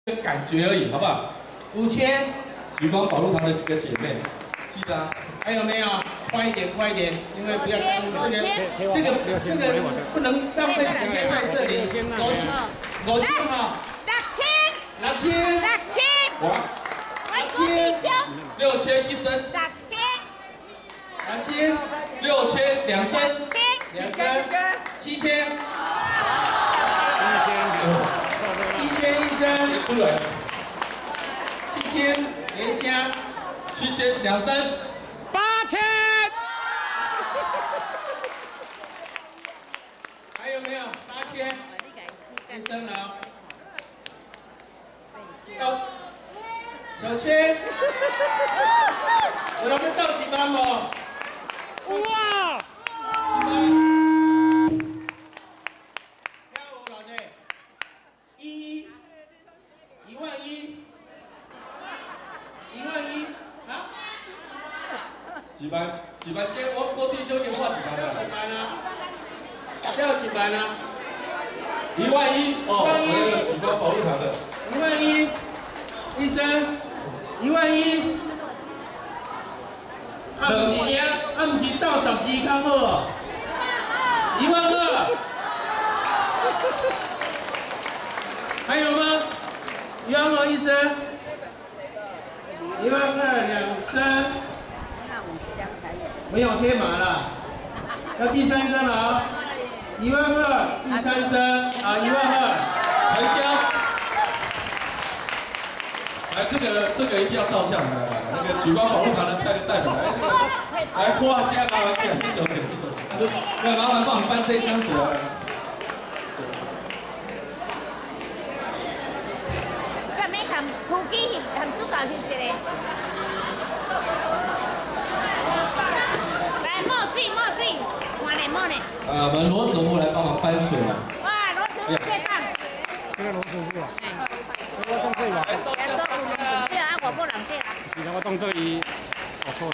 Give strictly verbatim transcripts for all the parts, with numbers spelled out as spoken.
感觉而已，好不好？五千，渔光宝路堂的几个姐妹，记得啊。还有没有？快一点，快一点，因为不要耽误这个这个这个不能浪费时间在这里。五千，五千哈。六千，六千，六千，哇，六千，六千一升，六千，两千，六千两升，两升，七千，七千一升，出来。 七千连箱，七千两升，八千，还有没有？八千，一升了，到九千，我们到几班了？哇！几班？跳舞老弟，一，一万一。 一万一啊？几班？几班？今天我我弟兄你画几班啊？几班啊？要几班啊？一万一哦，我有举高保路堂的。一万一，医生，一万一。啊不是啊，啊不是到十二刚好哦。一万二。还有吗？一万二医生。 一万二两升，那五箱才有。没有黑马了，要第三升了啊！一万二，第三升啊，一万二，成交。来，这个这个一定要照相来来，那个举光保路堂的代代表来，来画一下，麻烦点一手点一手点，那麻烦帮我们搬这一箱水来。 夫妻翕，含主角翕一个。来，墨水，墨水，换嘞墨嘞。啊，我们罗师傅来帮忙搬水了。哇，罗师傅最棒。这个罗师傅啊。我动作吧。对啊，我不能对啦。是啦，我动作伊学错了。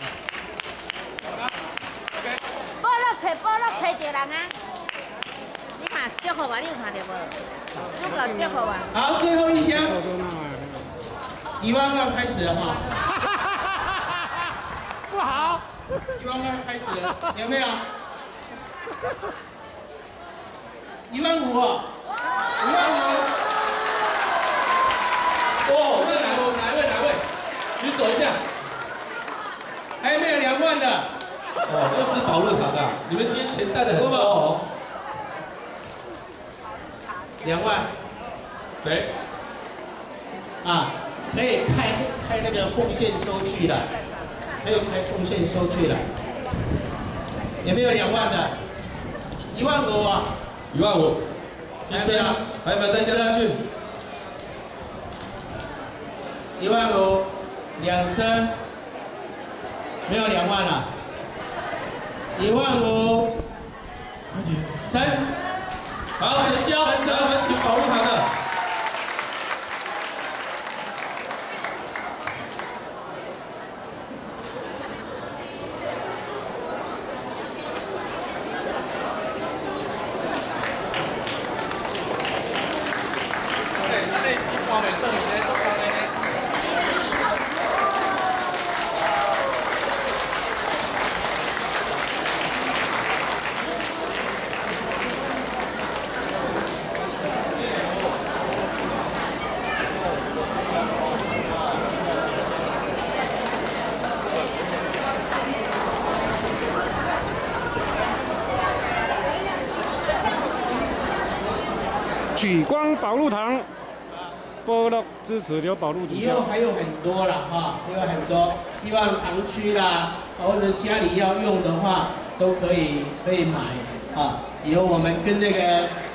报乐找报乐找着人啊！你看，祝福我，你有看到无？主角祝福我。好，最后一箱。 一万二开始了哈，不好，一万二开始了，有没有？一万五哦，一万五，哦，这哪位哪位哪位？举手一下，还有没有两万的？哦，又是宝路堂的，你们今天钱带的很多哦。两万，谁？啊。 可以开开那个奉献收据的，可以开奉献收据的，有没有两万的？一万五啊！一万五，一升啊！还有没有再加上去？一万五，两升，没有两万了。一万五，升，好，成交，来我们请保路堂的。 举光宝路堂，波乐支持刘宝路主教。 以后还有很多啦，哈，还有很多，希望堂区啦，或者家里要用的话，都可以可以买啊。以后我们跟那个